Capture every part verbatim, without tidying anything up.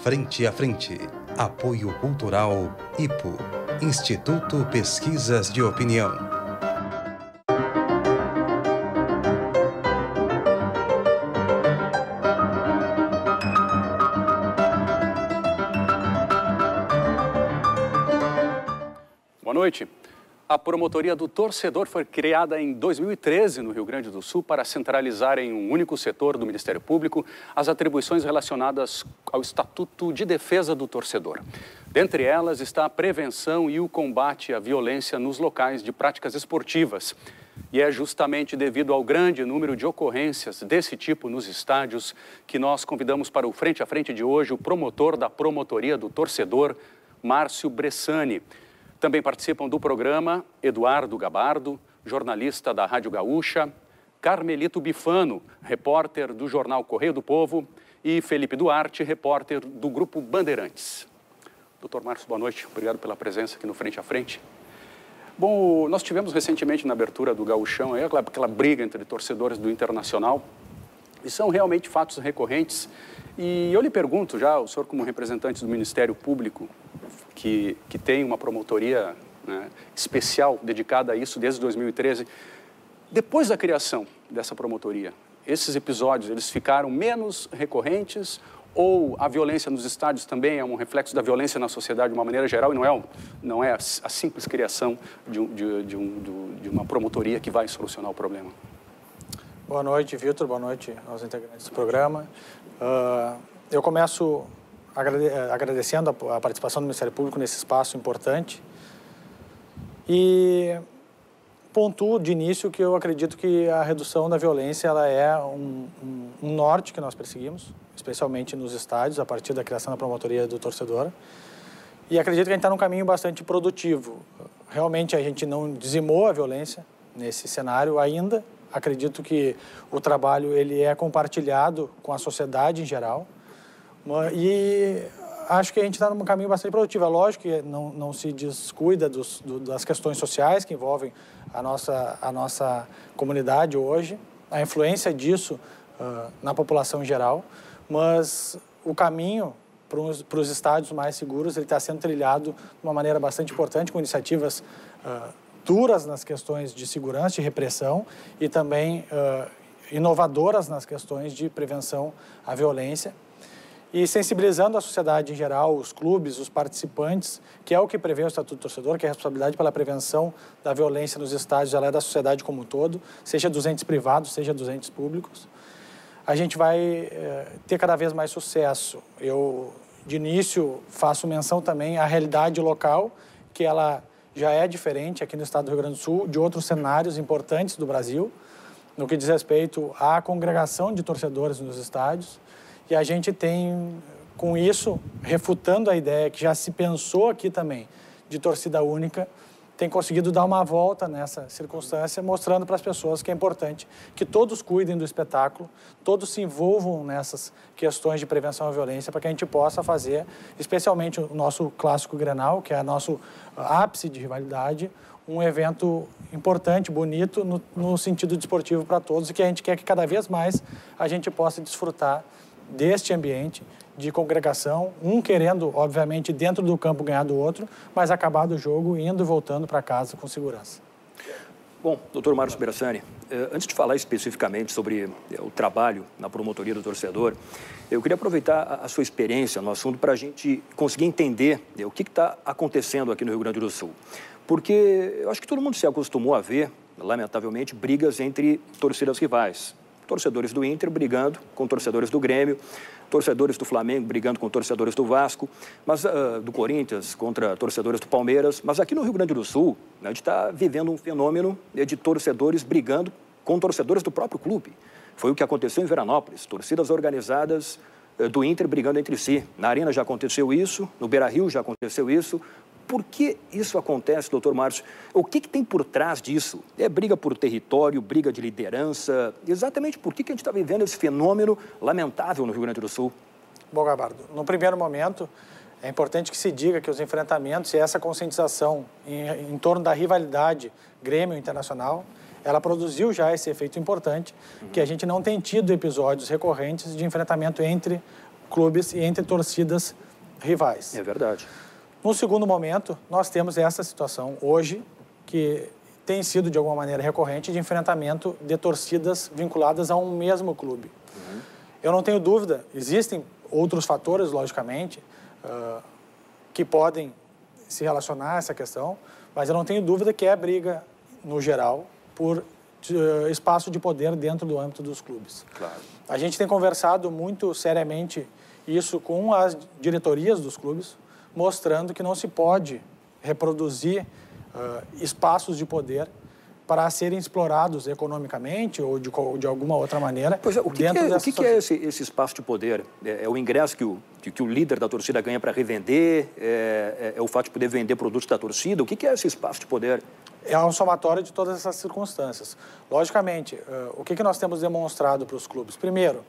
Frente a Frente. Apoio Cultural I P O, Instituto Pesquisas de Opinião. Boa noite. A Promotoria do Torcedor foi criada em dois mil e treze no Rio Grande do Sul para centralizar em um único setor do Ministério Público as atribuições relacionadas ao Estatuto de Defesa do Torcedor. Dentre elas está a prevenção e o combate à violência nos locais de práticas esportivas. E é justamente devido ao grande número de ocorrências desse tipo nos estádios que nós convidamos para o Frente a Frente de hoje o promotor da Promotoria do Torcedor, Márcio Bressani. Também participam do programa Eduardo Gabardo, jornalista da Rádio Gaúcha, Carmelito Bifano, repórter do jornal Correio do Povo, e Felipe Duarte, repórter do Grupo Bandeirantes. Doutor Márcio, boa noite. Obrigado pela presença aqui no Frente a Frente. Bom, nós tivemos recentemente na abertura do Gauchão aí, aquela, aquela briga entre torcedores do Internacional, e são realmente fatos recorrentes. E eu lhe pergunto já, o senhor como representante do Ministério Público, que, que tem uma promotoria, né, especial dedicada a isso desde dois mil e treze, depois da criação dessa promotoria, esses episódios, eles ficaram menos recorrentes ou a violência nos estádios também é um reflexo da violência na sociedade de uma maneira geral e não é, um, não é a, a simples criação de, um, de, de, um, de uma promotoria que vai solucionar o problema? Boa noite, Vitor. Boa noite aos integrantes do programa. Uh, eu começo agrade agradecendo a, a participação do Ministério Público nesse espaço importante e pontuo de início que eu acredito que a redução da violência ela é um, um, um norte que nós perseguimos, especialmente nos estádios, a partir da criação da promotoria do torcedor. E acredito que a gente está num caminho bastante produtivo. Realmente a gente não dizimou a violência nesse cenário ainda. Acredito que o trabalho ele é compartilhado com a sociedade em geral e acho que a gente está num caminho bastante produtivo. É lógico que não, não se descuida dos, do, das questões sociais que envolvem a nossa, a nossa comunidade hoje, a influência disso uh, na população em geral, mas o caminho para os estádios mais seguros ele está sendo trilhado de uma maneira bastante importante, com iniciativas uh, duras nas questões de segurança, de repressão e também uh, inovadoras nas questões de prevenção à violência e sensibilizando a sociedade em geral, os clubes, os participantes, que é o que prevê o Estatuto do Torcedor, que é a responsabilidade pela prevenção da violência nos estádios, ela é da sociedade como um todo, seja dos entes privados, seja dos entes públicos. A gente vai uh, ter cada vez mais sucesso. Eu, de início, faço menção também à realidade local, que ela já é diferente aqui no estado do Rio Grande do Sul, de outros cenários importantes do Brasil, no que diz respeito à congregação de torcedores nos estádios. E a gente tem, com isso, refutando a ideia que já se pensou aqui também de torcida única, tem conseguido dar uma volta nessa circunstância, mostrando para as pessoas que é importante que todos cuidem do espetáculo, todos se envolvam nessas questões de prevenção à violência, para que a gente possa fazer, especialmente o nosso clássico Grenal, que é o nosso ápice de rivalidade, um evento importante, bonito, no, no sentido desportivo para todos, e que a gente quer que cada vez mais a gente possa desfrutar deste ambiente de congregação, um querendo, obviamente, dentro do campo ganhar do outro, mas acabar do jogo indo e voltando para casa com segurança. Bom, doutor Márcio Bressani, antes de falar especificamente sobre o trabalho na promotoria do torcedor, eu queria aproveitar a sua experiência no assunto para a gente conseguir entender o que está acontecendo aqui no Rio Grande do Sul. Porque eu acho que todo mundo se acostumou a ver, lamentavelmente, brigas entre torcidas rivais. Torcedores do Inter brigando com torcedores do Grêmio, torcedores do Flamengo brigando com torcedores do Vasco, mas, uh, do Corinthians contra torcedores do Palmeiras. Mas aqui no Rio Grande do Sul, a gente está vivendo um fenômeno de torcedores brigando com torcedores do próprio clube. Foi o que aconteceu em Veranópolis, torcidas organizadas uh, do Inter brigando entre si. Na Arena já aconteceu isso, no Beira-Rio já aconteceu isso. Por que isso acontece, doutor Márcio? O que, que tem por trás disso? É briga por território, briga de liderança? Exatamente por que, que a gente está vivendo esse fenômeno lamentável no Rio Grande do Sul? Bom, Gabardo, no primeiro momento, é importante que se diga que os enfrentamentos e essa conscientização em, em torno da rivalidade Grêmio-Internacional, ela produziu já esse efeito importante, uhum. que a gente não tem tido episódios recorrentes de enfrentamento entre clubes e entre torcidas rivais. É verdade. No segundo momento, nós temos essa situação hoje, que tem sido de alguma maneira recorrente, de enfrentamento de torcidas vinculadas a um mesmo clube. Uhum. Eu não tenho dúvida, existem outros fatores, logicamente, uh, que podem se relacionar a essa questão, mas eu não tenho dúvida que é briga, no geral, por uh, espaço de poder dentro do âmbito dos clubes. Claro. A gente tem conversado muito seriamente isso com as diretorias dos clubes, mostrando que não se pode reproduzir uh, espaços de poder para serem explorados economicamente ou de, de alguma outra maneira. Pois é, o que, que, é, o que, que é esse, esse espaço de poder? É, é o ingresso que o, que, que o líder da torcida ganha para revender? É, é, é o fato de poder vender produtos da torcida? O que, que é esse espaço de poder? É um somatório de todas essas circunstâncias. Logicamente, uh, o que, que nós temos demonstrado para os clubes? Primeiro,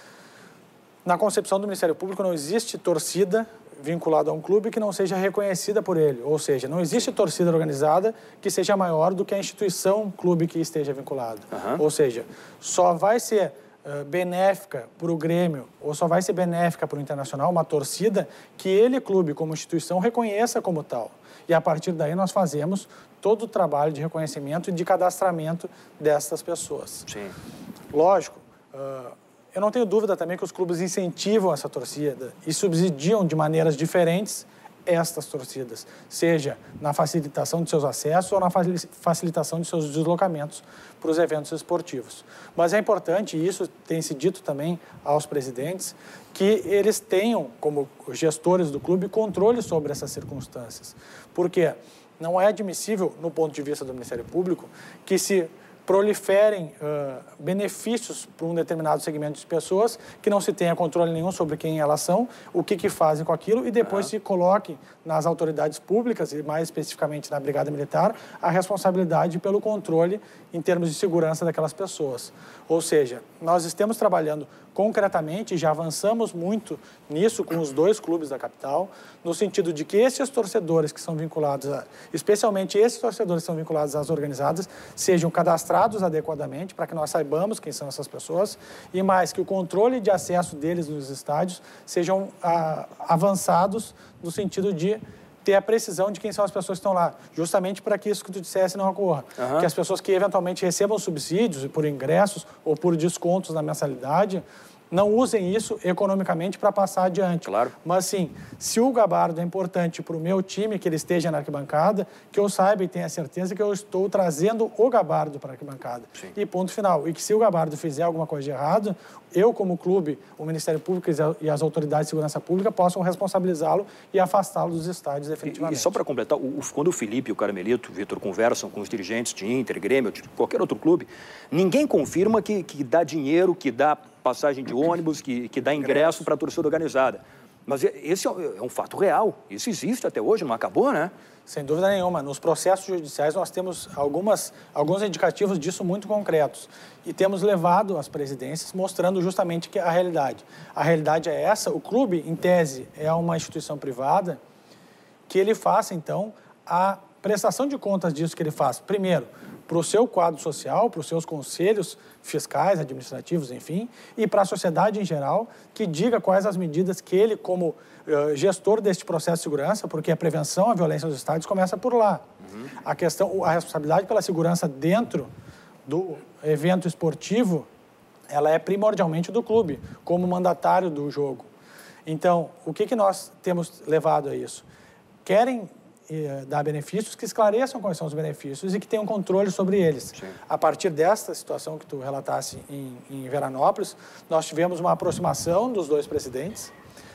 na concepção do Ministério Público não existe torcida vinculado a um clube que não seja reconhecida por ele, ou seja, não existe torcida organizada que seja maior do que a instituição clube que esteja vinculado. Uhum. Ou seja, só vai ser uh, benéfica para o Grêmio ou só vai ser benéfica para o Internacional uma torcida que ele, clube, como instituição, reconheça como tal. E a partir daí nós fazemos todo o trabalho de reconhecimento e de cadastramento dessas pessoas. Sim. Lógico, uh, eu não tenho dúvida também que os clubes incentivam essa torcida e subsidiam de maneiras diferentes estas torcidas, seja na facilitação de seus acessos ou na facilitação de seus deslocamentos para os eventos esportivos. Mas é importante, e isso tem se dito também aos presidentes, que eles tenham, como gestores do clube, controle sobre essas circunstâncias. Porque não é admissível, no ponto de vista do Ministério Público, que se proliferem uh, benefícios para um determinado segmento de pessoas que não se tenha controle nenhum sobre quem elas são, o que, que fazem com aquilo e depois uhum. se coloque nas autoridades públicas e mais especificamente na Brigada Militar a responsabilidade pelo controle em termos de segurança daquelas pessoas. Ou seja, nós estamos trabalhando concretamente, já avançamos muito nisso com os dois clubes da capital, no sentido de que esses torcedores que são vinculados, a, especialmente esses torcedores que são vinculados às organizadas, sejam cadastrados adequadamente para que nós saibamos quem são essas pessoas e mais, que o controle de acesso deles nos estádios sejam a, avançados no sentido de ter a precisão de quem são as pessoas que estão lá, justamente para que isso que tu dissesse não ocorra. Uhum. Que as pessoas que eventualmente recebam subsídios por ingressos ou por descontos na mensalidade não usem isso economicamente para passar adiante. Claro. Mas, sim, se o gabardo é importante para o meu time, que ele esteja na arquibancada, que eu saiba e tenha certeza que eu estou trazendo o gabardo para a arquibancada. Sim. E ponto final. E que se o gabardo fizer alguma coisa de errado, eu, como clube, o Ministério Público e as autoridades de segurança pública possam responsabilizá-lo e afastá-lo dos estádios definitivamente. E, e só para completar, o, quando o Felipe e o Caramelito, o Vitor, conversam com os dirigentes de Inter, Grêmio, de qualquer outro clube, ninguém confirma que, que dá dinheiro, que dá passagem de ônibus, que, que dá ingresso para a torcida organizada. Mas esse é um fato real. Isso existe até hoje, não acabou, né? Sem dúvida nenhuma. Nos processos judiciais nós temos algumas, alguns indicativos disso muito concretos. E temos levado as presidências mostrando justamente que a realidade. A realidade é essa. O clube, em tese, é uma instituição privada que ele faça, então, a prestação de contas disso que ele faz. Primeiro, para o seu quadro social, para os seus conselhos fiscais, administrativos, enfim, e para a sociedade em geral, que diga quais as medidas que ele, como uh, gestor deste processo de segurança, porque a prevenção à violência nos estádios começa por lá. Uhum. A questão, a responsabilidade pela segurança dentro do evento esportivo, ela é primordialmente do clube, como mandatário do jogo. Então, o que, que nós temos levado a isso? Querem dar benefícios, que esclareçam quais são os benefícios e que tenham controle sobre eles. Sim. A partir desta situação que tu relatasse em, em Veranópolis, nós tivemos uma aproximação dos dois presidentes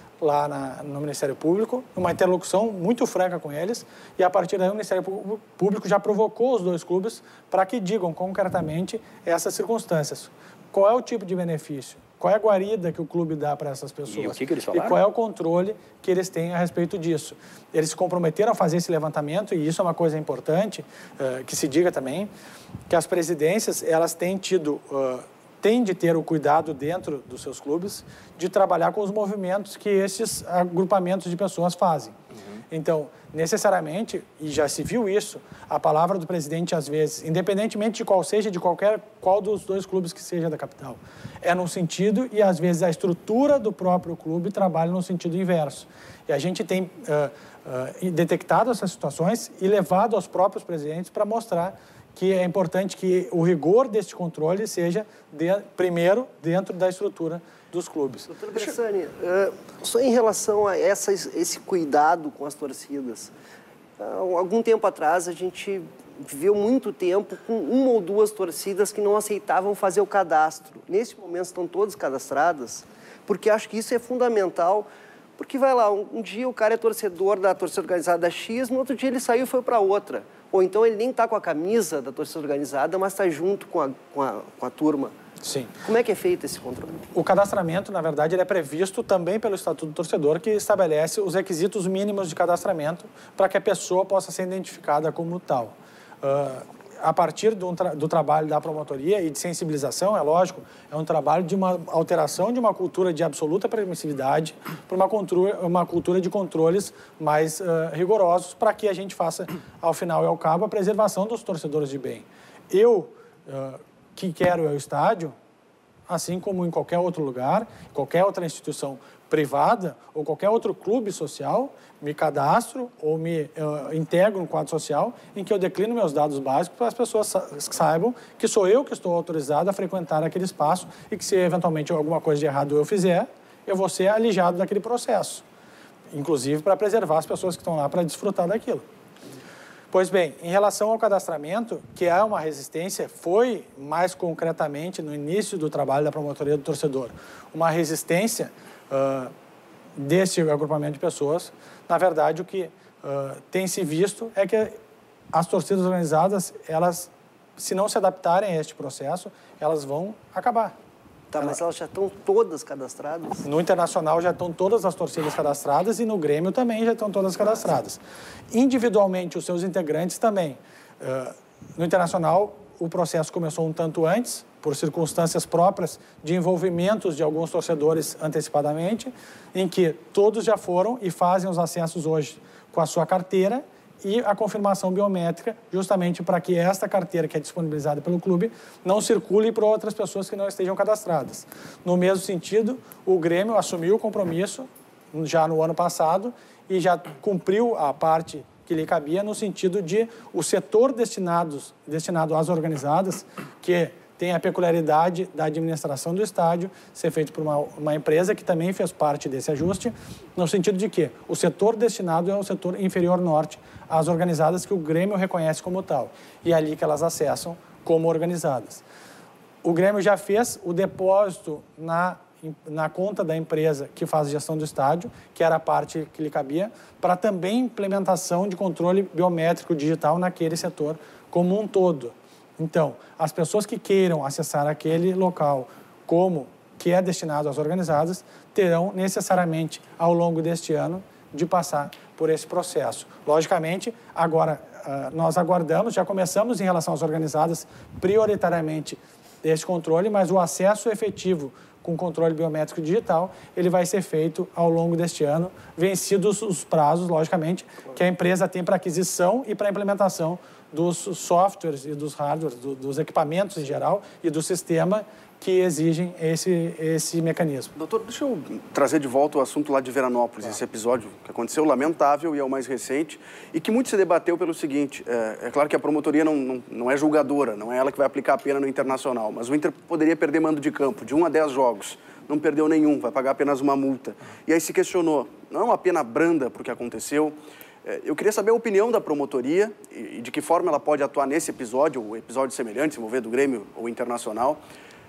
lá na, no Ministério Público, uma interlocução muito franca com eles, e a partir daí o Ministério Público já provocou os dois clubes para que digam concretamente essas circunstâncias. Qual é o tipo de benefício? Qual é a guarida que o clube dá para essas pessoas? E o que, que eles falaram? E qual é o controle que eles têm a respeito disso? Eles se comprometeram a fazer esse levantamento, e isso é uma coisa importante, uh, que se diga também, que as presidências, elas têm tido, uh, têm de ter o cuidado dentro dos seus clubes de trabalhar com os movimentos que esses agrupamentos de pessoas fazem. Uhum. Então, necessariamente, e já se viu isso, a palavra do presidente, às vezes, independentemente de qual seja, de qualquer, qual dos dois clubes que seja da capital, é num sentido e, às vezes, a estrutura do próprio clube trabalha no sentido inverso. E a gente tem uh, uh, detectado essas situações e levado aos próprios presidentes para mostrar que é importante que o rigor deste controle seja, de, primeiro, dentro da estrutura dos clubes. Doutor Bersani, uh, só em relação a essa, esse cuidado com as torcidas, uh, algum tempo atrás a gente viveu muito tempo com uma ou duas torcidas que não aceitavam fazer o cadastro. Nesse momento estão todas cadastradas, porque acho que isso é fundamental, porque vai lá, um, um dia o cara é torcedor da torcida organizada X, no outro dia ele saiu e foi para outra. Ou então ele nem está com a camisa da torcida organizada, mas está junto com a, com, a, com a turma. Sim. Como é que é feito esse controle? O cadastramento, na verdade, ele é previsto também pelo Estatuto do Torcedor, que estabelece os requisitos mínimos de cadastramento para que a pessoa possa ser identificada como tal. Uh, a partir do, tra do trabalho da promotoria e de sensibilização, é lógico, é um trabalho de uma alteração de uma cultura de absoluta permissividade para uma, uma cultura de controles mais uh, rigorosos para que a gente faça, ao final e ao cabo, a preservação dos torcedores de bem. Eu, uh, que quero é o estádio, assim como em qualquer outro lugar, qualquer outra instituição privada ou qualquer outro clube social, me cadastro ou me uh, integro no quadro social em que eu declino meus dados básicos para as pessoas sa saibam que sou eu que estou autorizado a frequentar aquele espaço e que se eventualmente alguma coisa de errado eu fizer, eu vou ser alijado daquele processo, inclusive para preservar as pessoas que estão lá para desfrutar daquilo. Pois bem, em relação ao cadastramento, que é uma resistência, foi mais concretamente no início do trabalho da promotoria do torcedor, uma resistência uh, desse agrupamento de pessoas. Na verdade, o que uh, tem se visto é que as torcidas organizadas, elas, se não se adaptarem a este processo, elas vão acabar. Tá, mas elas já estão todas cadastradas? No Internacional já estão todas as torcidas cadastradas e no Grêmio também já estão todas cadastradas. Individualmente, os seus integrantes também. Uh, no Internacional, o processo começou um tanto antes, por circunstâncias próprias de envolvimentos de alguns torcedores antecipadamente, em que todos já foram e fazem os acessos hoje com a sua carteira e a confirmação biométrica, justamente para que esta carteira que é disponibilizada pelo clube não circule para outras pessoas que não estejam cadastradas. No mesmo sentido, o Grêmio assumiu o compromisso já no ano passado e já cumpriu a parte que lhe cabia no sentido de o setor destinados, destinado às organizadas, que tem a peculiaridade da administração do estádio ser feito por uma, uma empresa que também fez parte desse ajuste, no sentido de que o setor destinado é o setor inferior norte, às organizadas que o Grêmio reconhece como tal, e é ali que elas acessam como organizadas. O Grêmio já fez o depósito na, na conta da empresa que faz a gestão do estádio, que era a parte que lhe cabia, para também implementação de controle biométrico digital naquele setor como um todo. Então, as pessoas que queiram acessar aquele local como que é destinado às organizadas, terão necessariamente, ao longo deste ano, de passar por esse processo. Logicamente, agora, nós aguardamos, já começamos em relação às organizadas, prioritariamente esse controle, mas o acesso efetivo com controle biométrico digital, ele vai ser feito ao longo deste ano, vencidos os prazos, logicamente, que a empresa tem para aquisição e para implementação dos softwares e dos hardwares, do, dos equipamentos em geral e do sistema que exigem esse, esse mecanismo. Doutor, deixa eu trazer de volta o assunto lá de Veranópolis, ah. esse episódio que aconteceu, lamentável e é o mais recente, e que muito se debateu pelo seguinte, é, é claro que a promotoria não, não, não é julgadora, não é ela que vai aplicar a pena no Internacional, mas o Inter poderia perder mando de campo de um a dez jogos, não perdeu nenhum, vai pagar apenas uma multa. E aí se questionou, não é uma pena branda porque aconteceu? Eu queria saber a opinião da promotoria e de que forma ela pode atuar nesse episódio, ou episódio semelhante, se envolver do Grêmio ou Internacional.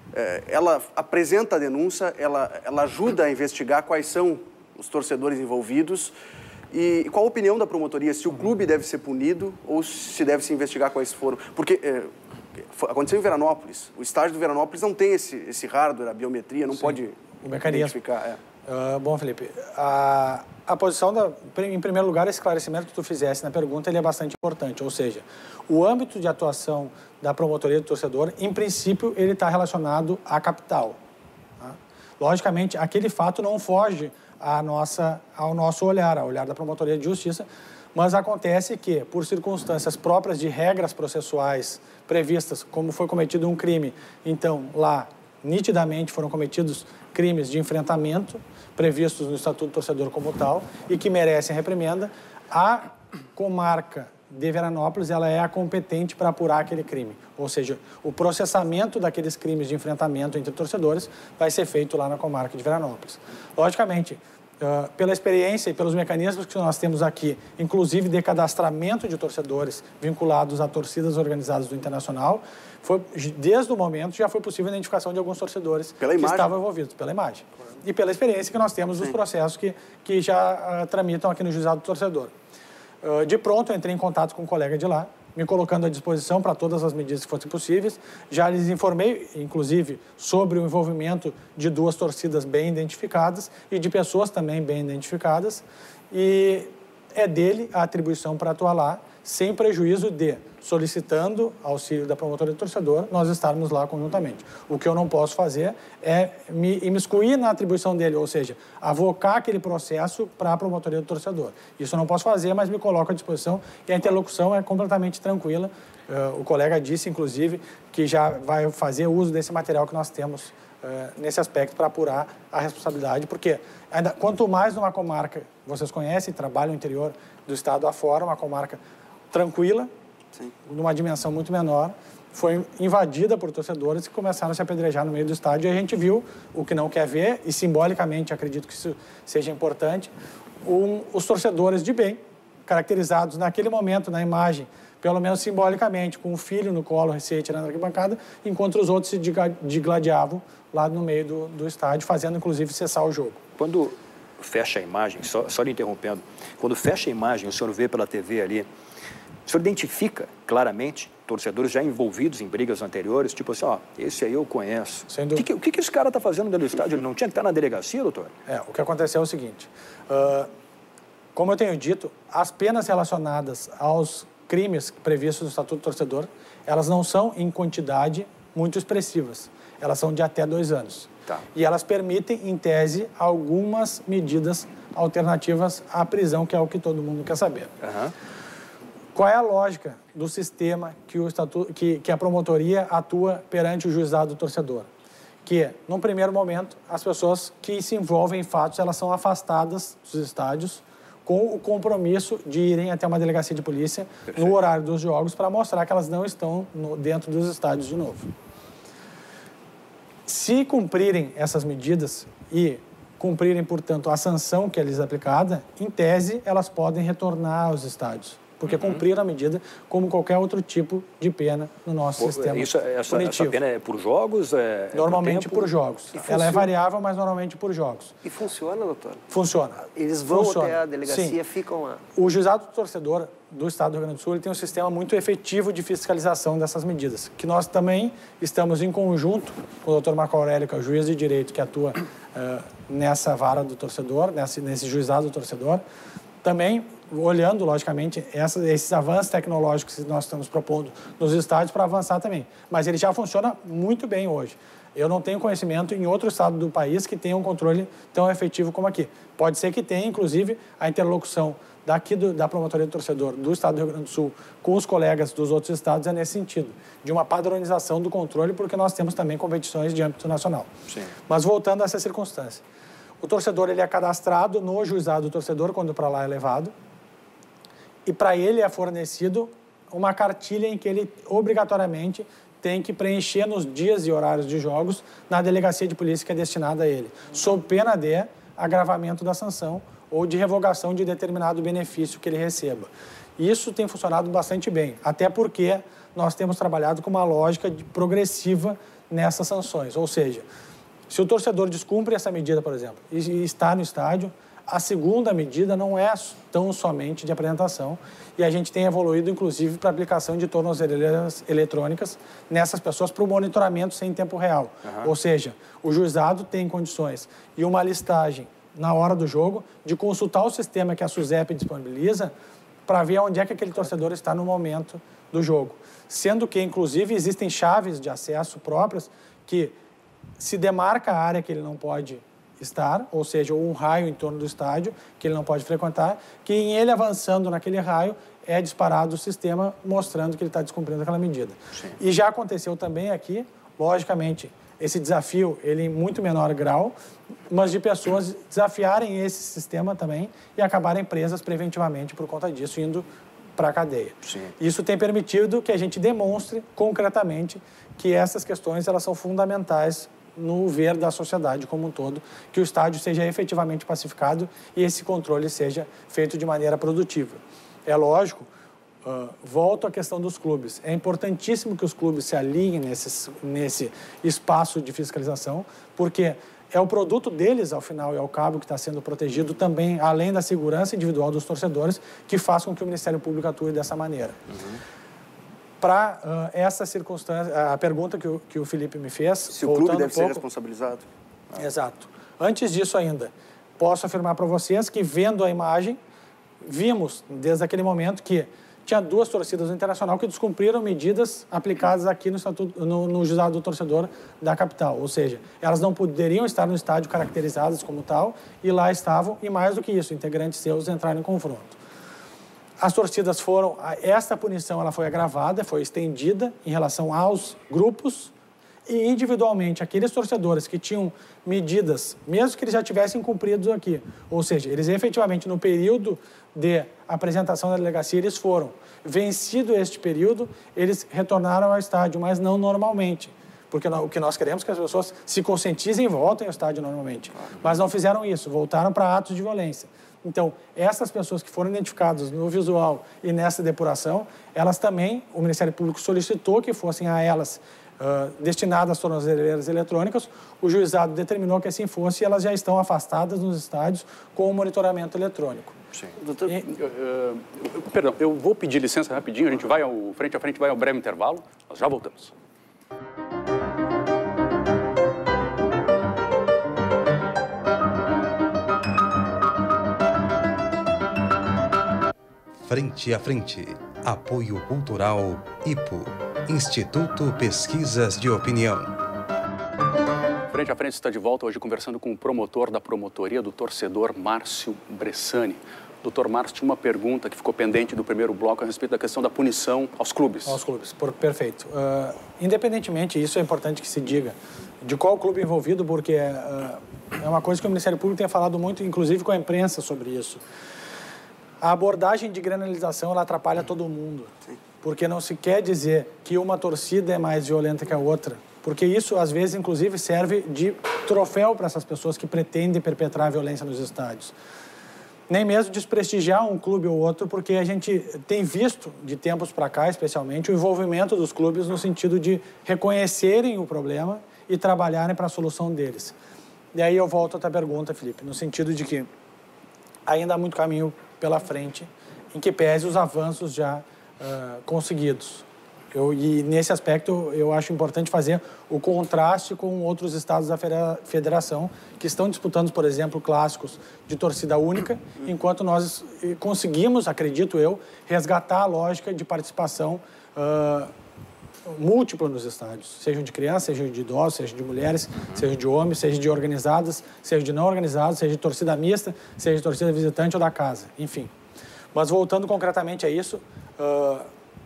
Ela apresenta a denúncia, ela, ela ajuda a investigar quais são os torcedores envolvidos e qual a opinião da promotoria, se o clube deve ser punido ou se deve se investigar quais foram. Porque é, aconteceu em Veranópolis, o estádio do Veranópolis não tem esse, esse hardware, a biometria, não Sim, pode o mecanismo. identificar. É. Uh, bom, Felipe, a, a posição, da, em primeiro lugar, esse esclarecimento que tu fizesse na pergunta, ele é bastante importante, ou seja, o âmbito de atuação da promotoria do torcedor, em princípio, ele está relacionado à capital. Tá? Logicamente, aquele fato não foge a nossa, ao nosso olhar, ao olhar da Promotoria de Justiça, mas acontece que, por circunstâncias próprias de regras processuais previstas, como foi cometido um crime, então, lá, nitidamente foram cometidos crimes de enfrentamento, previstos no Estatuto do Torcedor como tal, e que merecem reprimenda, a comarca de Veranópolis, ela é a competente para apurar aquele crime. Ou seja, o processamento daqueles crimes de enfrentamento entre torcedores vai ser feito lá na comarca de Veranópolis. Logicamente, uh, pela experiência e pelos mecanismos que nós temos aqui, inclusive de cadastramento de torcedores vinculados a torcidas organizadas do Internacional, foi, desde o momento já foi possível a identificação de alguns torcedores pela que imagem. estavam envolvidos, pela imagem. E pela experiência que nós temos dos Sim. processos que, que já uh, tramitam aqui no Juizado do Torcedor. Uh, de pronto, eu entrei em contato com um colega de lá, me colocando à disposição para todas as medidas que fossem possíveis. Já lhes informei, inclusive, sobre o envolvimento de duas torcidas bem identificadas e de pessoas também bem identificadas. E é dele a atribuição para atuar lá, sem prejuízo de, solicitando auxílio da promotoria do torcedor, nós estarmos lá conjuntamente. O que eu não posso fazer é me imiscuir na atribuição dele, ou seja, avocar aquele processo para a promotoria do torcedor. Isso eu não posso fazer, mas me coloco à disposição e a interlocução é completamente tranquila. Uh, o colega disse, inclusive, que já vai fazer uso desse material que nós temos uh, nesse aspecto para apurar a responsabilidade, porque ainda, quanto mais numa comarca, vocês conhecem, trabalham no interior do estado afora, uma comarca tranquila, sim, numa dimensão muito menor, foi invadida por torcedores que começaram a se apedrejar no meio do estádio e a gente viu o que não quer ver, e simbolicamente acredito que isso seja importante, um, os torcedores de bem, caracterizados naquele momento, na imagem, pelo menos simbolicamente, com o filho no colo, recém-retirando a arquibancada, enquanto os outros se digladiavam lá no meio do, do estádio, fazendo inclusive cessar o jogo. Quando fecha a imagem, só, só lhe interrompendo, quando fecha a imagem, o senhor vê pela T V ali, o senhor identifica claramente torcedores já envolvidos em brigas anteriores, tipo assim, ó, esse aí eu conheço. Sem dúvida. O que, que, que esse cara está fazendo dentro do estádio? Ele não tinha que estar na delegacia, doutor? É, o que aconteceu é o seguinte, uh, como eu tenho dito, as penas relacionadas aos crimes previstos no Estatuto do Torcedor, elas não são em quantidade muito expressivas, elas são de até dois anos. Tá. E elas permitem, em tese, algumas medidas alternativas à prisão, que é o que todo mundo quer saber. Uhum. Qual é a lógica do sistema que, o estatuto, que, que a promotoria atua perante o juizado do torcedor? Que, num primeiro momento, as pessoas que se envolvem em fatos, elas são afastadas dos estádios com o compromisso de irem até uma delegacia de polícia Perfeito. No horário dos jogos para mostrar que elas não estão no, dentro dos estádios de novo. Se cumprirem essas medidas e cumprirem, portanto, a sanção que é lhes aplicada, em tese, elas podem retornar aos estádios. Porque uhum. cumpriram a medida como qualquer outro tipo de pena no nosso Pô, sistema isso, essa, essa pena é por jogos? É, normalmente é por, por jogos. Ela é variável, mas normalmente por jogos. E funciona, doutor? Funciona. Eles vão funciona. até a delegacia, Sim. ficam lá. O juizado do torcedor do Estado do Rio Grande do Sul ele tem um sistema muito efetivo de fiscalização dessas medidas, que nós também estamos em conjunto com o doutor Marco Aurélio, que é o juiz de direito que atua uh, nessa vara do torcedor, nesse, nesse juizado do torcedor, também olhando, logicamente, essa, esses avanços tecnológicos que nós estamos propondo nos estádios para avançar também. Mas ele já funciona muito bem hoje. Eu não tenho conhecimento em outro estado do país que tenha um controle tão efetivo como aqui. Pode ser que tenha, inclusive, a interlocução daqui do, da promotoria do torcedor do estado do Rio Grande do Sul com os colegas dos outros estados é nesse sentido, de uma padronização do controle, porque nós temos também competições de âmbito nacional. Sim. Mas voltando a essa circunstância, o torcedor ele é cadastrado no juizado do torcedor quando para lá é levado, e para ele é fornecido uma cartilha em que ele obrigatoriamente tem que preencher nos dias e horários de jogos na delegacia de polícia que é destinada a ele, sob pena de agravamento da sanção ou de revogação de determinado benefício que ele receba. Isso tem funcionado bastante bem, até porque nós temos trabalhado com uma lógica de progressiva nessas sanções, ou seja, se o torcedor descumpre essa medida, por exemplo, e está no estádio, a segunda medida não é tão somente de apresentação e a gente tem evoluído, inclusive, para a aplicação de tornozeleiras eletrônicas nessas pessoas para o monitoramento sem tempo real. Uhum. Ou seja, o juizado tem condições e uma listagem na hora do jogo de consultar o sistema que a SUSEP disponibiliza para ver onde é que aquele torcedor está no momento do jogo. Sendo que, inclusive, existem chaves de acesso próprias que se demarca a área que ele não pode estar, ou seja, um raio em torno do estádio que ele não pode frequentar, que em ele avançando naquele raio é disparado o sistema mostrando que ele está descumprindo aquela medida. Sim. E já aconteceu também aqui, logicamente, esse desafio, ele em muito menor grau, mas de pessoas desafiarem esse sistema também e acabarem presas preventivamente por conta disso, indo para a cadeia. Sim. Isso tem permitido que a gente demonstre concretamente que essas questões elas são fundamentais no ver da sociedade como um todo, que o estádio seja efetivamente pacificado e esse controle seja feito de maneira produtiva. É lógico, uh, volto à questão dos clubes. É importantíssimo que os clubes se alinhem nesses, nesse espaço de fiscalização, porque é o produto deles, ao final e ao cabo, que está sendo protegido também, além da segurança individual dos torcedores, que faz com que o Ministério Público atue dessa maneira. Uhum. Para uh, essa circunstância, a pergunta que o, que o Felipe me fez... Se o clube deve um pouco, ser responsabilizado. Ah. Exato. Antes disso ainda, posso afirmar para vocês que, vendo a imagem, vimos, desde aquele momento, que tinha duas torcidas do Internacional que descumpriram medidas aplicadas aqui no, estatuto, no, no Juizado do Torcedor da capital. Ou seja, elas não poderiam estar no estádio caracterizadas como tal, e lá estavam, e mais do que isso, integrantes seus entraram em confronto. As torcidas foram... Esta punição ela foi agravada, foi estendida em relação aos grupos e individualmente aqueles torcedores que tinham medidas, mesmo que eles já tivessem cumprido aqui, ou seja, eles efetivamente no período de apresentação da delegacia eles foram. Vencido este período, eles retornaram ao estádio, mas não normalmente, porque o que nós queremos é que as pessoas se conscientizem e voltem ao estádio normalmente, mas não fizeram isso, voltaram para atos de violência. Então, essas pessoas que foram identificadas no visual e nessa depuração, elas também, o Ministério Público solicitou que fossem a elas uh, destinadas às tornozeleiras eletrônicas, o juizado determinou que assim fosse e elas já estão afastadas nos estádios com o monitoramento eletrônico. Sim. Doutor, e, uh, uh, perdão, eu vou pedir licença rapidinho, a gente vai ao frente a frente, vai ao breve intervalo, nós já voltamos. Frente a Frente. Apoio Cultural I P O. Instituto Pesquisas de Opinião. Frente a Frente está de volta hoje conversando com o promotor da promotoria do torcedor, Márcio Bressani. Doutor Márcio, tinha uma pergunta que ficou pendente do primeiro bloco a respeito da questão da punição aos clubes. Aos clubes, por, perfeito. Uh, independentemente, isso é importante que se diga, de qual clube envolvido, porque uh, é uma coisa que o Ministério Público tem falado muito, inclusive com a imprensa, sobre isso. A abordagem de granalização, ela atrapalha todo mundo, porque não se quer dizer que uma torcida é mais violenta que a outra, porque isso, às vezes, inclusive, serve de troféu para essas pessoas que pretendem perpetrar a violência nos estádios. Nem mesmo desprestigiar um clube ou outro, porque a gente tem visto, de tempos para cá, especialmente, o envolvimento dos clubes no sentido de reconhecerem o problema e trabalharem para a solução deles. E aí eu volto à tua pergunta, Felipe, no sentido de que ainda há muito caminho pela frente, em que pese os avanços já uh, conseguidos. Eu, e nesse aspecto eu acho importante fazer o contraste com outros estados da federação que estão disputando, por exemplo, clássicos de torcida única, enquanto nós conseguimos, acredito eu, resgatar a lógica de participação uh, múltipla nos estádios, sejam de crianças, sejam de idosos, sejam de mulheres, sejam de homens, sejam de organizadas, sejam de não organizadas, seja de torcida mista, seja de torcida visitante ou da casa, enfim. Mas voltando concretamente a isso, uh,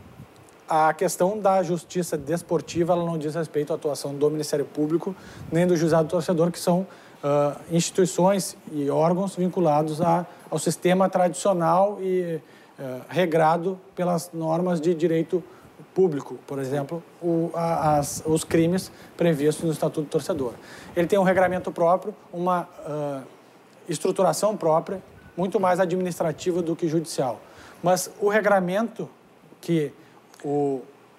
a questão da justiça desportiva, ela não diz respeito à atuação do Ministério Público, nem do Juizado do Torcedor, que são uh, instituições e órgãos vinculados a, ao sistema tradicional e uh, regrado pelas normas de direito público, por exemplo, o, a, as, os crimes previstos no Estatuto do Torcedor. Ele tem um regramento próprio, uma uh, estruturação própria, muito mais administrativa do que judicial. Mas o regramento que o,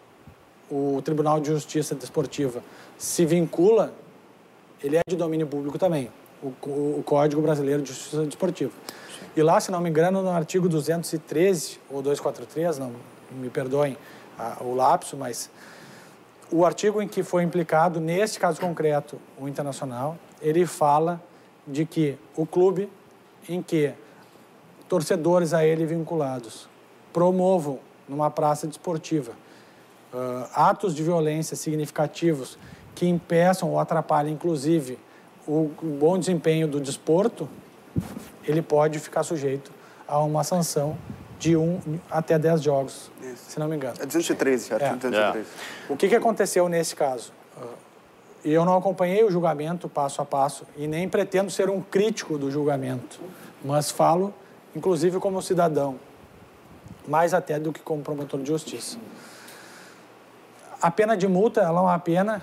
o Tribunal de Justiça Desportiva se vincula, ele é de domínio público também, o, o, o Código Brasileiro de Justiça Desportiva. Sim. E lá, se não me engano, no artigo duzentos e treze, ou duzentos e quarenta e três, não me perdoem, o lapso, mas o artigo em que foi implicado, neste caso concreto, o Internacional, ele fala de que o clube em que torcedores a ele vinculados promovam numa praça desportiva uh, atos de violência significativos que impeçam ou atrapalhem, inclusive, o bom desempenho do desporto, ele pode ficar sujeito a uma sanção de um até dez jogos, Isso. se não me engano. É duzentos e treze, certo? É. duzentos e treze. É. O que, que aconteceu nesse caso? E eu não acompanhei o julgamento passo a passo e nem pretendo ser um crítico do julgamento, mas falo, inclusive, como cidadão, mais até do que como promotor de justiça. A pena de multa, ela é uma pena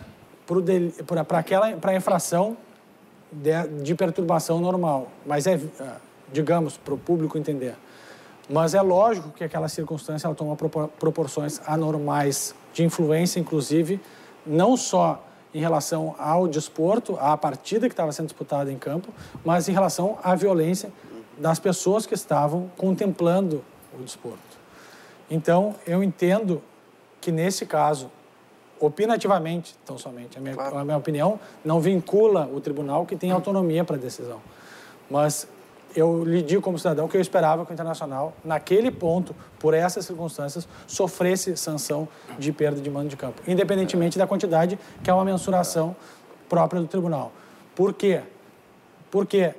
para aquela para a infração de, de perturbação normal, mas é, digamos, para o público entender. Mas é lógico que aquela circunstância ela toma proporções anormais, de influência, inclusive, não só em relação ao desporto, à partida que estava sendo disputada em campo, mas em relação à violência das pessoas que estavam contemplando o desporto. Então, eu entendo que, nesse caso, opinativamente, tão somente, a minha, claro. a minha opinião, não vincula o tribunal, que tem autonomia para a decisão. Mas eu lhe digo como cidadão que eu esperava que o Internacional, naquele ponto, por essas circunstâncias, sofresse sanção de perda de mando de campo, independentemente da quantidade, que é uma mensuração própria do tribunal. Por quê? Porque,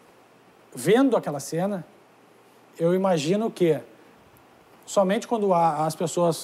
vendo aquela cena, eu imagino que somente quando as pessoas,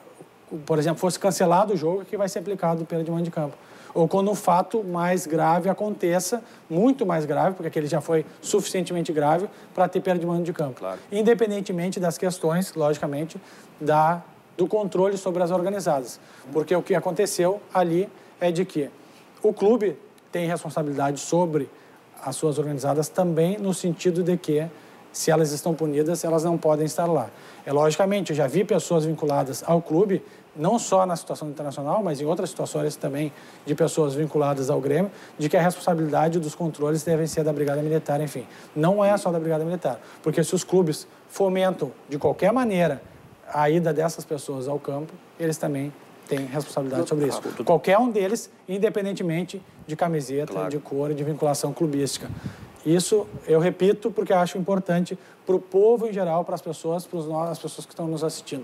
por exemplo, fosse cancelado o jogo, que vai ser aplicado perda de mando de campo. Ou quando um fato mais grave aconteça, muito mais grave, porque aquele já foi suficientemente grave para ter perda de mando de campo. Claro. Independentemente das questões, logicamente, da, do controle sobre as organizadas. Porque o que aconteceu ali é de que o clube tem responsabilidade sobre as suas organizadas também, no sentido de que, se elas estão punidas, elas não podem estar lá. É, logicamente, eu já vi pessoas vinculadas ao clube, não só na situação internacional, mas em outras situações também de pessoas vinculadas ao Grêmio, de que a responsabilidade dos controles deve ser da Brigada Militar, enfim. Não é só da Brigada Militar, porque se os clubes fomentam, de qualquer maneira, a ida dessas pessoas ao campo, eles também têm responsabilidade sobre isso. Qualquer um deles, independentemente de camiseta, claro. de cor e de vinculação clubística. Isso, eu repito, porque acho importante para o povo em geral, para as pessoas, para as pessoas que estão nos assistindo.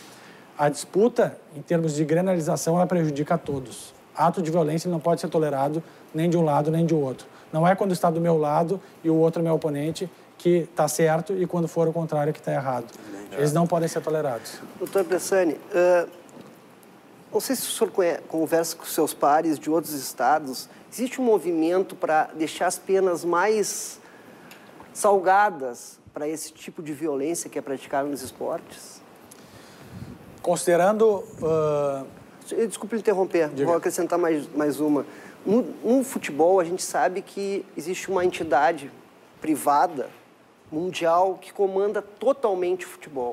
A disputa, em termos de granalização, ela prejudica a todos. Ato de violência não pode ser tolerado nem de um lado nem de outro. Não é quando está do meu lado e o outro é meu oponente que está certo e quando for o contrário que está errado. Eles não podem ser tolerados. Doutor Bressani, uh, não sei se o senhor conhece, conversa com seus pares de outros estados, existe um movimento para deixar as penas mais salgadas para esse tipo de violência que é praticada nos esportes? Considerando... Uh... Desculpe interromper, Diga. Vou acrescentar mais, mais uma. No, no futebol, a gente sabe que existe uma entidade privada, mundial, que comanda totalmente o futebol.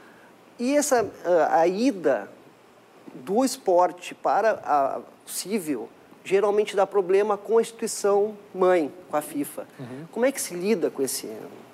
E essa, a, a ida do esporte para a civil geralmente dá problema com a instituição mãe, com a FIFA. Uhum. Como é que se lida com esse...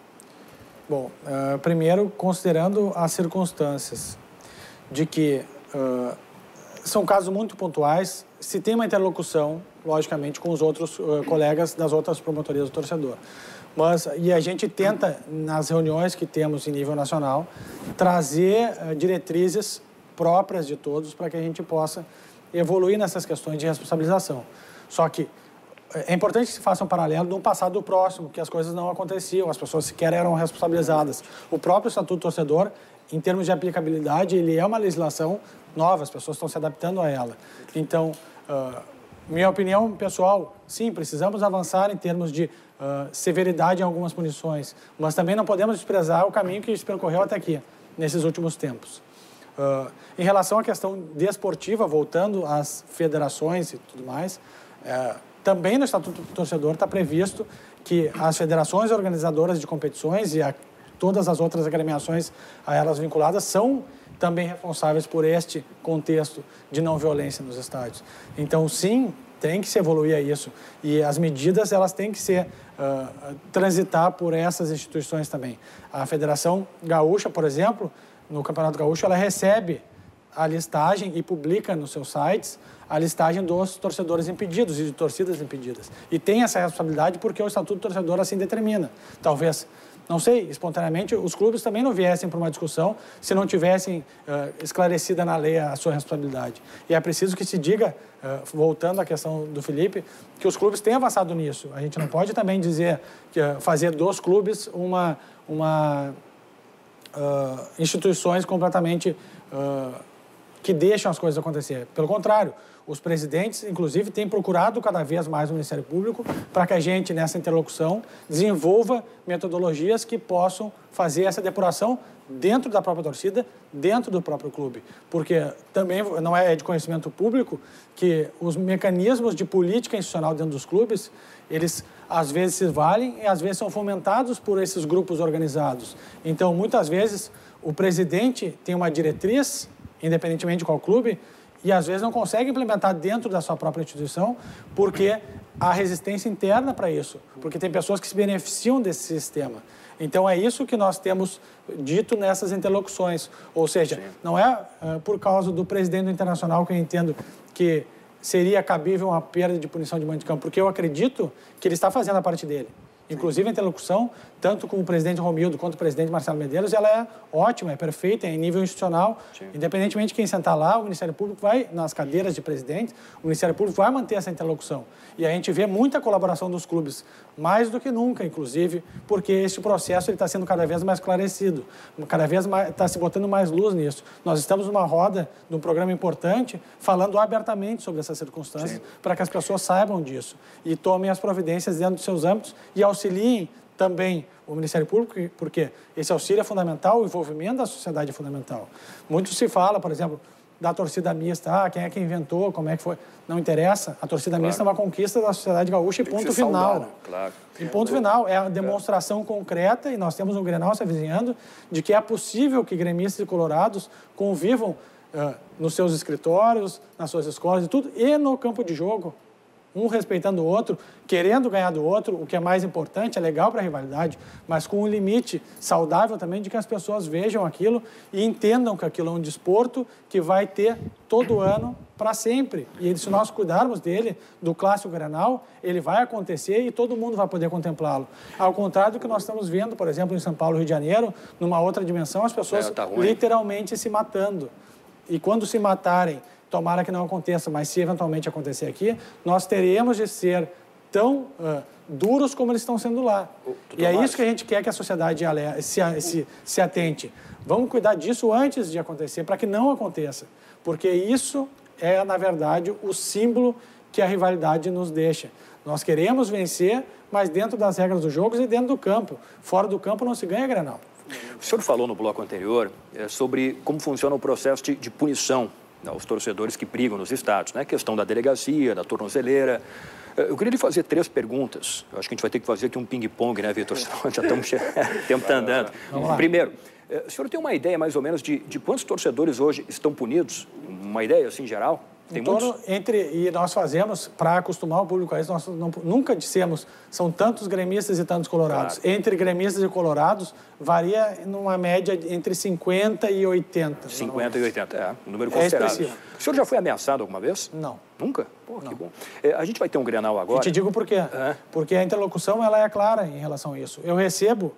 Bom, uh, primeiro, considerando as circunstâncias de que uh, são casos muito pontuais, se tem uma interlocução, logicamente, com os outros uh, colegas das outras promotorias do torcedor. Mas, e a gente tenta, nas reuniões que temos em nível nacional, trazer uh, diretrizes próprias de todos para que a gente possa evoluir nessas questões de responsabilização. Só que é importante que se faça um paralelo de um passado próximo, que as coisas não aconteciam, as pessoas sequer eram responsabilizadas. O próprio Estatuto do Torcedor, em termos de aplicabilidade, ele é uma legislação nova, as pessoas estão se adaptando a ela. Então, uh, minha opinião pessoal, sim, precisamos avançar em termos de uh, severidade em algumas punições, mas também não podemos desprezar o caminho que se percorreu até aqui, nesses últimos tempos. Uh, em relação à questão desportiva, voltando às federações e tudo mais, uh, também no Estatuto do Torcedor está previsto que as federações organizadoras de competições e a, todas as outras agremiações a elas vinculadas são também responsáveis por este contexto de não violência nos estádios. Então, sim, tem que se evoluir a isso. E as medidas, elas têm que ser, uh, transitar por essas instituições também. A Federação Gaúcha, por exemplo, no Campeonato Gaúcho, ela recebe a listagem e publica nos seus sites a listagem dos torcedores impedidos e de torcidas impedidas. E tem essa responsabilidade porque o Estatuto do Torcedor assim determina. Talvez não sei, espontaneamente, os clubes também não viessem para uma discussão se não tivessem uh, esclarecida na lei a sua responsabilidade. E é preciso que se diga, uh, voltando à questão do Felipe, que os clubes têm avançado nisso. A gente não pode também dizer, que, uh, fazer dos clubes uma, uma uh, instituições completamente uh, que deixam as coisas acontecer. Pelo contrário, os presidentes, inclusive, têm procurado cada vez mais o Ministério Público para que a gente, nessa interlocução, desenvolva metodologias que possam fazer essa depuração dentro da própria torcida, dentro do próprio clube. Porque também não é de conhecimento público que os mecanismos de política institucional dentro dos clubes, eles às vezes se valem e às vezes são fomentados por esses grupos organizados. Então, muitas vezes, o presidente tem uma diretriz, independentemente de qual clube, e às vezes não consegue implementar dentro da sua própria instituição porque há resistência interna para isso, porque tem pessoas que se beneficiam desse sistema. Então é isso que nós temos dito nessas interlocuções, ou seja, Sim. não é uh, por causa do presidente do Internacional que eu entendo que seria cabível uma perda de punição de mando de campo, porque eu acredito que ele está fazendo a parte dele. Inclusive, a interlocução, tanto com o presidente Romildo quanto o presidente Marcelo Medeiros, ela é ótima, é perfeita, é em nível institucional. Sim. Independentemente de quem sentar lá, o Ministério Público vai, nas cadeiras de presidente, o Ministério Público vai manter essa interlocução. E a gente vê muita colaboração dos clubes, mais do que nunca, inclusive, porque esse processo está sendo cada vez mais esclarecido, cada vez está se botando mais luz nisso. Nós estamos numa roda de um programa importante, falando abertamente sobre essas circunstâncias, para que as pessoas saibam disso e tomem as providências dentro dos seus âmbitos e auxiliem também o Ministério Público, porque esse auxílio é fundamental, o envolvimento da sociedade é fundamental. Muito se fala, por exemplo, da torcida mista, ah, quem é que inventou, como é que foi. Não interessa, a torcida claro. mista é uma conquista da sociedade gaúcha e ponto final. Saudável, claro. E ponto é, final, é a demonstração é. concreta, e nós temos um Grenal se avizinhando, de que é possível que gremistas e colorados convivam uh, nos seus escritórios, nas suas escolas e tudo, e no campo de jogo. Um respeitando o outro, querendo ganhar do outro, o que é mais importante, é legal para a rivalidade, mas com um limite saudável também de que as pessoas vejam aquilo e entendam que aquilo é um desporto que vai ter todo ano para sempre. E se nós cuidarmos dele, do Clássico Grenal, ele vai acontecer e todo mundo vai poder contemplá-lo. Ao contrário do que nós estamos vendo, por exemplo, em São Paulo, Rio de Janeiro, numa outra dimensão, as pessoas é, tá literalmente se matando. E quando se matarem, tomara que não aconteça, mas se eventualmente acontecer aqui, nós teremos de ser tão uh, duros como eles estão sendo lá. O, e é mais. isso que a gente quer que a sociedade se, se, se atente. Vamos cuidar disso antes de acontecer, para que não aconteça. Porque isso é, na verdade, o símbolo que a rivalidade nos deixa. Nós queremos vencer, mas dentro das regras dos jogos e dentro do campo. Fora do campo não se ganha Grenal. O senhor falou no bloco anterior é, sobre como funciona o processo de, de punição aos torcedores que brigam nos estádios, né? A questão da delegacia, da tornozeleira. Eu queria lhe fazer três perguntas. Eu acho que a gente vai ter que fazer aqui um ping-pong, né, Vitor? Já estamos... o tempo está andando. Primeiro, o senhor tem uma ideia mais ou menos de, de quantos torcedores hoje estão punidos? Uma ideia, assim, geral? Tem em torno, entre, e nós fazemos, para acostumar o público a isso, nós não, nunca dissemos, são tantos gremistas e tantos colorados. Claro. Entre gremistas e colorados, varia numa média entre cinquenta e oitenta. cinquenta e oitenta, é, um número considerável. É o senhor já foi ameaçado alguma vez? Não. Nunca? Pô, não. Que bom. É, a gente vai ter um Grenal agora. E te digo por quê. É. Porque a interlocução ela é clara em relação a isso. Eu recebo,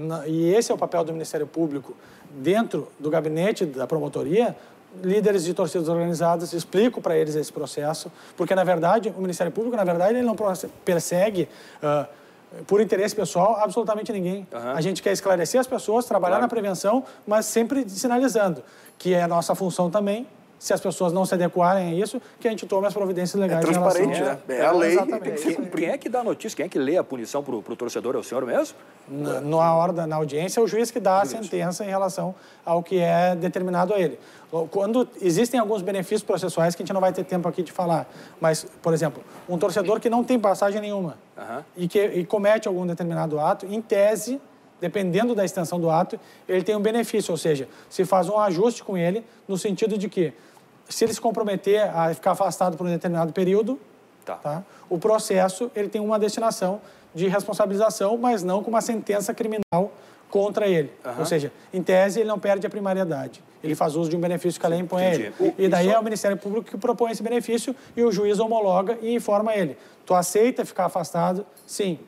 e esse é o papel do Ministério Público, dentro do gabinete da promotoria, líderes de torcidas organizadas, explico para eles esse processo, porque, na verdade, o Ministério Público, na verdade, ele não persegue, uh, por interesse pessoal, absolutamente ninguém. Uhum. A gente quer esclarecer as pessoas, trabalhar claro. na prevenção, mas sempre sinalizando que é a nossa função também, se as pessoas não se adequarem a isso, que a gente tome as providências legais. É transparente, né? É, é a lei. Quem, quem é que dá a notícia? Quem é que lê a punição para o torcedor? É o senhor mesmo? Na, na hora da na audiência, é o juiz que dá a sentença em relação ao que é determinado a ele. Quando existem alguns benefícios processuais que a gente não vai ter tempo aqui de falar, mas, por exemplo, um torcedor que não tem passagem nenhuma uhum. e que e comete algum determinado ato, em tese, dependendo da extensão do ato, ele tem um benefício, ou seja, se faz um ajuste com ele no sentido de que, se ele se comprometer a ficar afastado por um determinado período, tá. Tá, o processo ele tem uma destinação de responsabilização, mas não com uma sentença criminal contra ele. Uhum. Ou seja, em tese, ele não perde a primariedade. Ele faz uso de um benefício que a lei impõe a ele. E daí é o Ministério Público que propõe esse benefício e o juiz homologa e informa ele. Tu aceita ficar afastado? Sim.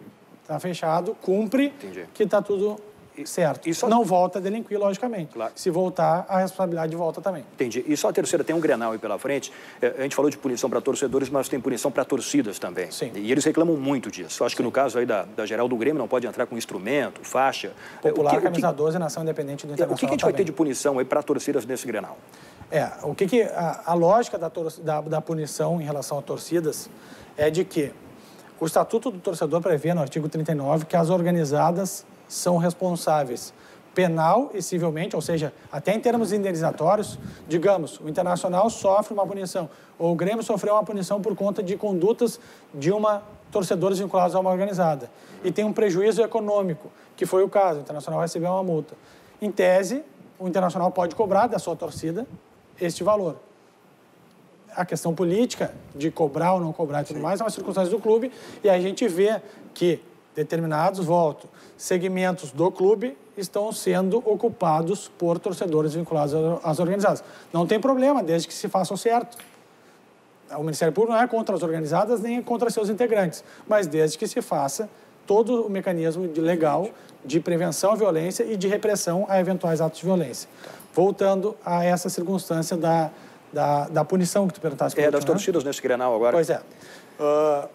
está fechado, cumpre, Entendi. que está tudo certo. Só... Não volta a delinquir, logicamente. Claro. Se voltar, a responsabilidade volta também. Entendi. E só a terceira, tem um Grenal aí pela frente. A gente falou de punição para torcedores, mas tem punição para torcidas também. Sim. E eles reclamam muito disso. Eu acho que no caso aí da, da geral do Grêmio não pode entrar com instrumento, faixa. Popular, o que, camisa o que... doze, Nação Independente do Internacional. O que, que a gente também vai ter de punição aí para torcidas nesse Grenal? É, o que, que a, a lógica da, tor da, da punição em relação a torcidas é de que o Estatuto do Torcedor prevê, no artigo trinta e nove, que as organizadas são responsáveis penal e civilmente, ou seja, até em termos indenizatórios, digamos, o Internacional sofre uma punição, ou o Grêmio sofreu uma punição por conta de condutas de uma torcedores vinculados a uma organizada, e tem um prejuízo econômico, que foi o caso, o Internacional recebeu uma multa. Em tese, o Internacional pode cobrar da sua torcida este valor. A questão política de cobrar ou não cobrar e tudo mais é uma circunstância do clube, e aí a gente vê que determinados, volto, segmentos do clube estão sendo ocupados por torcedores vinculados às organizadas. Não tem problema, desde que se faça o certo. O Ministério Público não é contra as organizadas nem contra seus integrantes, mas desde que se faça todo o mecanismo de legal de prevenção à violência e de repressão a eventuais atos de violência. Voltando a essa circunstância da, da, da punição que tu perguntaste. É, das torcidas nesse Grenal agora. Pois é. Uh,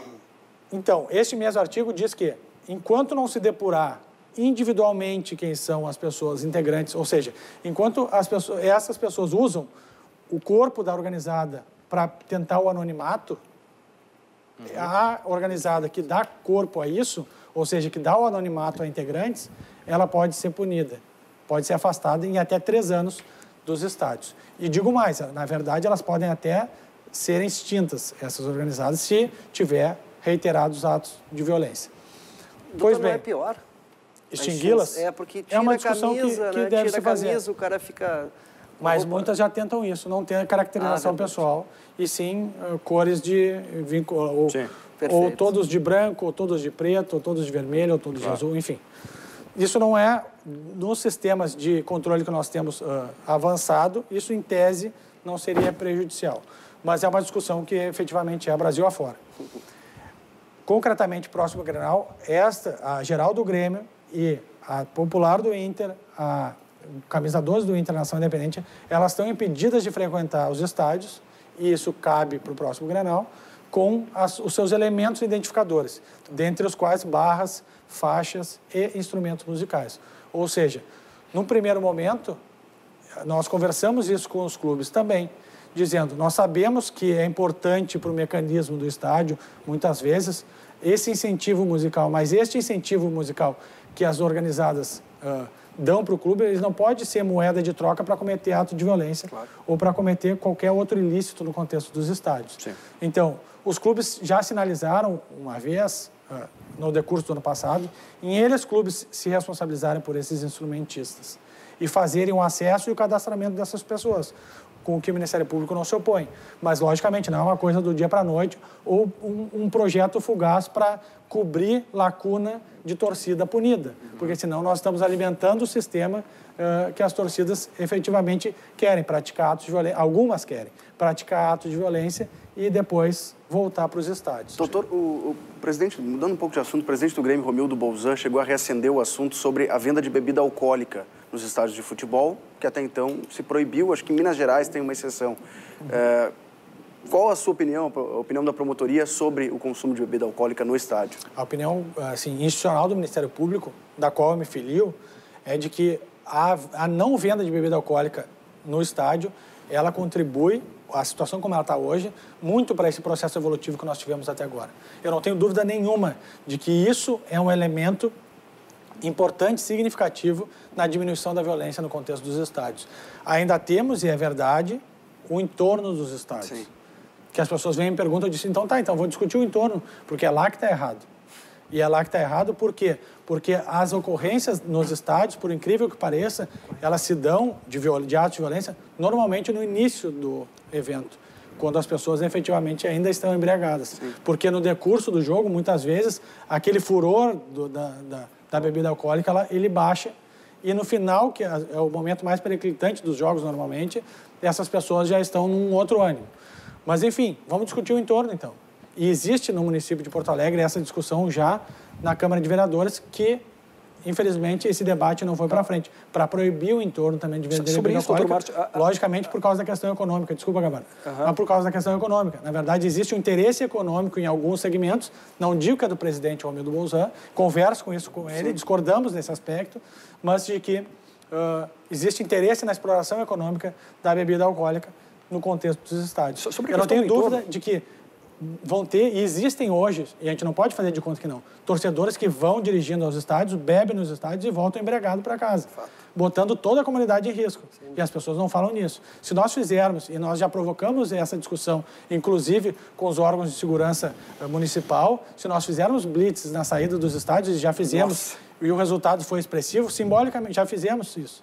então, este mesmo artigo diz que, enquanto não se depurar individualmente quem são as pessoas integrantes, ou seja, enquanto as pessoas, essas pessoas usam o corpo da organizada para tentar o anonimato, uhum. a organizada que dá corpo a isso, ou seja, que dá o anonimato a integrantes, ela pode ser punida, pode ser afastada em até três anos dos estádios. E digo mais, na verdade, elas podem até ser extintas, essas organizadas, se tiver reiterados atos de violência. Doutor, Pois bem, não é pior? extingui-las É, porque tira é uma a discussão camisa, que, que né? deve tira se a fazer. camisa, o cara fica... Mas Opa. muitas já tentam isso, não ter caracterização Ah, pessoal, e sim uh, cores de vínculo, ou, Sim. ou todos de branco, ou todos de preto, ou todos de vermelho, ou todos Claro. de azul, enfim. Isso não é, nos sistemas de controle que nós temos uh, avançado, isso em tese não seria prejudicial. Mas é uma discussão que efetivamente é Brasil afora. Concretamente, próximo Grenal, esta, a geral do Grêmio e a popular do Inter, a camisa doze do Inter, Nação Independente, elas estão impedidas de frequentar os estádios, e isso cabe para o próximo Grenal, com as, os seus elementos identificadores, dentre os quais barras, faixas e instrumentos musicais. Ou seja, num primeiro momento, nós conversamos isso com os clubes também, dizendo, nós sabemos que é importante para o mecanismo do estádio, muitas vezes, esse incentivo musical, mas este incentivo musical que as organizadas uh, dão para o clube, eles não pode ser moeda de troca para cometer ato de violência, claro, ou para cometer qualquer outro ilícito no contexto dos estádios. Sim. Então, os clubes já sinalizaram uma vez, uh, no decurso do ano passado, em eles clubes se responsabilizarem por esses instrumentistas e fazerem o acesso e o cadastramento dessas pessoas, com o que o Ministério Público não se opõe. Mas, logicamente, não é uma coisa do dia para a noite ou um, um projeto fugaz para cobrir lacuna de torcida punida, porque senão nós estamos alimentando o sistema uh, que as torcidas efetivamente querem praticar atos de violência, algumas querem praticar atos de violência e depois voltar para os estádios. Doutor, o, o presidente, mudando um pouco de assunto, o presidente do Grêmio, Romildo Bolzan, chegou a reacender o assunto sobre a venda de bebida alcoólica nos estádios de futebol, que até então se proibiu. Acho que em Minas Gerais tem uma exceção. Uhum. É, qual a sua opinião, a opinião da promotoria sobre o consumo de bebida alcoólica no estádio? A opinião assim, institucional do Ministério Público, da qual eu me filio, é de que a, a não venda de bebida alcoólica no estádio, ela contribui, a situação como ela está hoje, muito para esse processo evolutivo que nós tivemos até agora. Eu não tenho dúvida nenhuma de que isso é um elemento importante, significativo na diminuição da violência no contexto dos estádios. Ainda temos, e é verdade, o entorno dos estádios. Sim. Que as pessoas vêm e me perguntam, eu disse, então tá, então vou discutir o entorno, porque é lá que está errado. E é lá que está errado por quê? Porque as ocorrências nos estádios, por incrível que pareça, elas se dão de, de atos de violência normalmente no início do evento, quando as pessoas efetivamente ainda estão embriagadas. Sim. Porque no decurso do jogo, muitas vezes, aquele furor do, da, da, da bebida alcoólica, ela, ele baixa, e no final, que é, é o momento mais periclitante dos jogos normalmente, essas pessoas já estão num outro ânimo. Mas, enfim, vamos discutir o entorno, então. E existe no município de Porto Alegre essa discussão já na Câmara de Vereadores que, infelizmente, esse debate não foi para frente. Para proibir o entorno também de vender bebida alcoólica, logicamente por causa da questão econômica. Desculpa, Gabardo. Uhum. Mas por causa da questão econômica. Na verdade, existe um interesse econômico em alguns segmentos, não digo que é do presidente Romildo Bolzan, converso com isso com ele, Sim. discordamos nesse aspecto, mas de que uh, existe interesse na exploração econômica da bebida alcoólica no contexto dos estádios. Sobre Eu não tenho dúvida de que vão ter, e existem hoje, e a gente não pode fazer de conta que não, torcedores que vão dirigindo aos estádios, bebem nos estádios e voltam embriagados para casa, botando toda a comunidade em risco. Sim. E as pessoas não falam nisso. Se nós fizermos, e nós já provocamos essa discussão, inclusive com os órgãos de segurança municipal, se nós fizermos blitzes na saída dos estádios, e já fizemos, Nossa. e o resultado foi expressivo, simbolicamente já fizemos isso.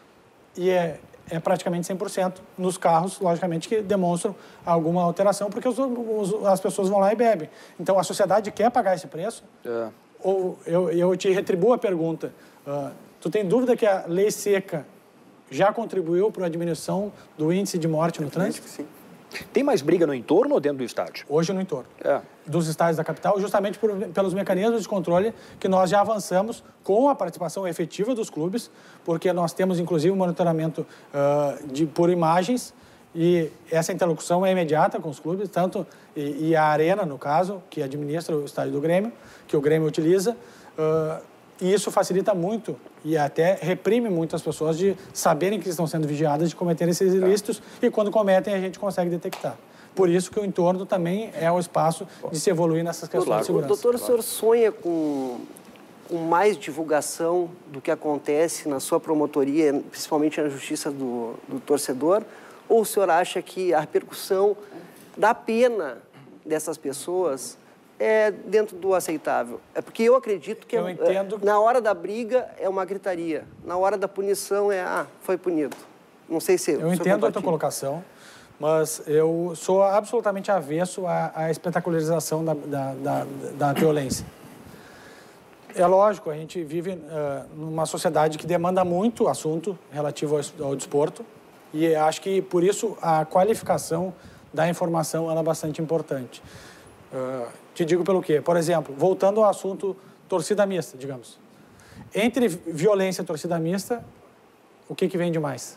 E é... é praticamente cem por cento nos carros, logicamente, que demonstram alguma alteração, porque os, os, as pessoas vão lá e bebem. Então, a sociedade quer pagar esse preço? É. Ou eu, eu te retribuo a pergunta. Uh, tu tem dúvida que a lei seca já contribuiu para a diminuição do índice de morte no trânsito? Sim. Tem mais briga no entorno ou dentro do estádio? Hoje no entorno. É. Dos estádios da capital, justamente por, pelos mecanismos de controle que nós já avançamos com a participação efetiva dos clubes, porque nós temos, inclusive, um monitoramento uh, de, por imagens, e essa interlocução é imediata com os clubes, tanto e, e a Arena, no caso, que administra o estádio do Grêmio, que o Grêmio utiliza, uh, e isso facilita muito e até reprime muito as pessoas de saberem que estão sendo vigiadas, de cometerem esses ilícitos, e quando cometem a gente consegue detectar. Por isso que o entorno também é o espaço de se evoluir nessas questões claro. de segurança. Doutor, o senhor sonha com, com mais divulgação do que acontece na sua promotoria, principalmente na justiça do, do torcedor? Ou o senhor acha que a repercussão da pena dessas pessoas é dentro do aceitável? É porque eu acredito que eu é, entendo... na hora da briga é uma gritaria, na hora da punição é, ah, foi punido. Não sei se... Eu entendo a tua colocação, mas eu sou absolutamente avesso à, à espetacularização da, da, da, da violência. É lógico, a gente vive uh, numa sociedade que demanda muito assunto relativo ao, ao desporto, e acho que, por isso, a qualificação da informação ela é bastante importante. Uh, te digo pelo quê? Por exemplo, voltando ao assunto torcida mista, digamos. Entre violência e torcida mista, o que, que vem de mais?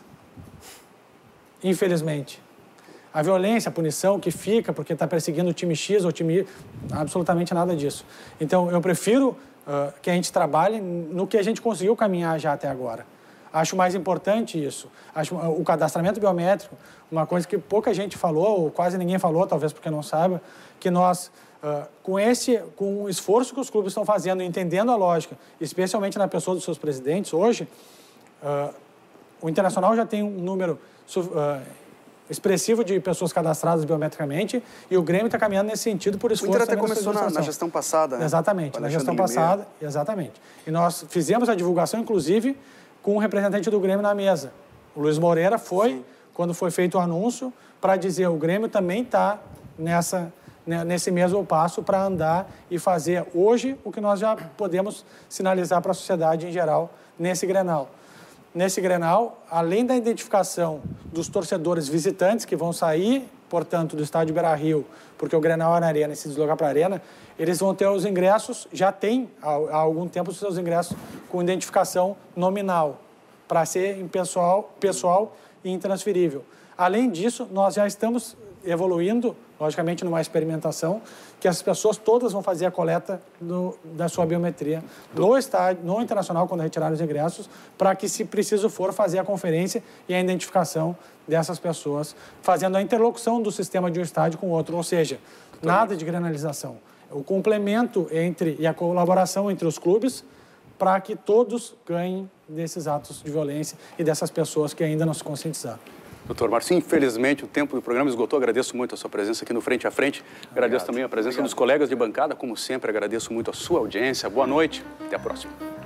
Infelizmente. A violência, a punição que fica porque está perseguindo o time X ou o time Y, absolutamente nada disso. Então, eu prefiro uh, que a gente trabalhe no que a gente conseguiu caminhar já até agora. Acho mais importante isso. Acho o cadastramento biométrico, uma coisa que pouca gente falou, ou quase ninguém falou, talvez porque não saiba, que nós, uh, com, esse, com o esforço que os clubes estão fazendo, entendendo a lógica, especialmente na pessoa dos seus presidentes, hoje, uh, o Internacional já tem um número uh, expressivo de pessoas cadastradas biometricamente, e o Grêmio está caminhando nesse sentido por esforço. O Inter até começou na, na gestão passada, né? Exatamente, na gestão passada, exatamente. E nós fizemos a divulgação, inclusive, com um representante do Grêmio na mesa. O Luiz Moreira foi, Sim. quando foi feito o anúncio, para dizer o Grêmio também está nessa, nesse mesmo passo para andar e fazer hoje o que nós já podemos sinalizar para a sociedade em geral nesse Grenal. Nesse Grenal, além da identificação dos torcedores visitantes que vão sair, portanto, do estádio Beira-Rio, porque o Grenal é na Arena e se deslocar para a Arena, eles vão ter os ingressos, já tem há, há algum tempo os seus ingressos com identificação nominal, para ser pessoal, pessoal e intransferível. Além disso, nós já estamos evoluindo, logicamente, numa experimentação, que as pessoas todas vão fazer a coleta do, da sua biometria no estádio, no Internacional, quando retirar os ingressos, para que, se preciso for, fazer a conferência e a identificação dessas pessoas, fazendo a interlocução do sistema de um estádio com o outro, ou seja, nada de granalização. O complemento entre e a colaboração entre os clubes para que todos ganhem desses atos de violência e dessas pessoas que ainda não se conscientizaram. Doutor Márcio, infelizmente o tempo do programa esgotou. Agradeço muito a sua presença aqui no Frente a Frente. Agradeço Obrigado. também a presença Obrigado. dos colegas de bancada. Como sempre, agradeço muito a sua audiência. Boa noite. Até a próxima.